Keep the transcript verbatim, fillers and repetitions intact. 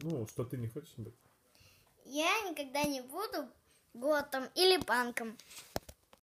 Ну, что ты не хочешь быть? Я никогда не буду готом или панком.